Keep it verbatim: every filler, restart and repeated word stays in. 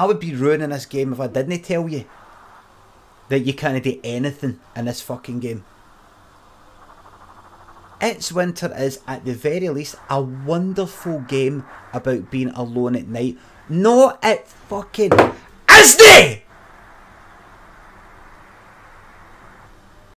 I would be ruining this game if I didn't tell you that you can't do anything in this fucking game. It's Winter is, at the very least, a wonderful game about being alone at night. No, it fucking ISNAE!